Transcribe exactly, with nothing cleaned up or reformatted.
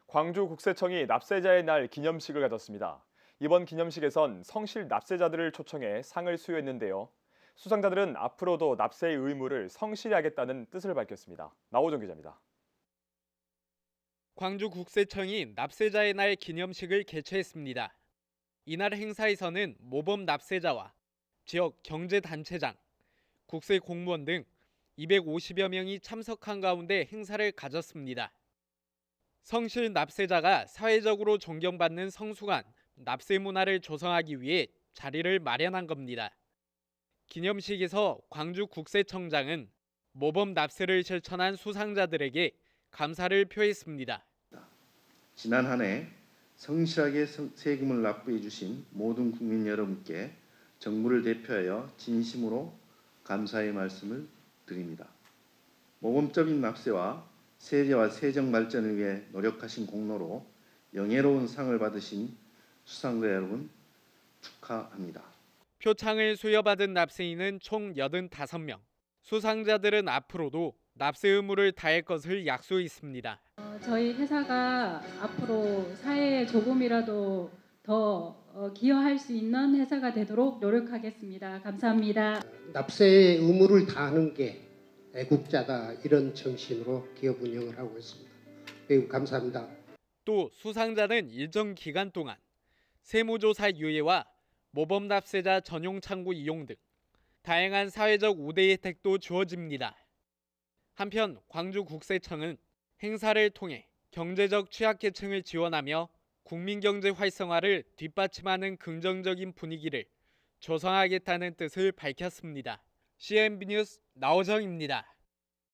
광주국세청이 납세자의 날 기념식을 가졌습니다. 이번 기념식에선 성실 납세자들을 초청해 상을 수여했는데요. 수상자들은 앞으로도 납세의 의무를 성실히 하겠다는 뜻을 밝혔습니다. 나오정 기자입니다. 광주국세청이 납세자의 날 기념식을 개최했습니다. 이날 행사에서는 모범 납세자와 지역 경제단체장, 국세 공무원 등 이백오십여 명이 참석한 가운데 행사를 가졌습니다. 성실 납세자가 사회적으로 존경받는 성숙한 납세 문화를 조성하기 위해 자리를 마련한 겁니다. 기념식에서 광주국세청장은 모범 납세를 실천한 수상자들에게 감사를 표했습니다. 지난 한 해 성실하게 세금을 납부해 주신 모든 국민 여러분께 정부를 대표하여 진심으로 감사의 말씀을 드립니다. 모범적인 납세와 세제와 세정 발전을 위해 노력하신 공로로 영예로운 상을 받으신 수상자 여러분 축하합니다. 표창을 수여받은 납세인은 총 여든다섯 명. 수상자들은 앞으로도 납세 의무를 다할 것을 약속했습니다. 어, 저희 회사가 앞으로 사회에 조금이라도 더 어, 기여할 수 있는 회사가 되도록 노력하겠습니다. 감사합니다. 납세의 의무를 다하는 게 애국자다, 이런 정신으로 기업 운영을 하고 있습니다. 매우 감사합니다. 또 수상자는 일정 기간 동안 세무조사 유예와 모범 납세자 전용 창구 이용 등 다양한 사회적 우대 혜택도 주어집니다. 한편 광주국세청은 행사를 통해 경제적 취약계층을 지원하며 국민경제 활성화를 뒷받침하는 긍정적인 분위기를 조성하겠다는 뜻을 밝혔습니다. 씨엔비 뉴스 나오정입니다.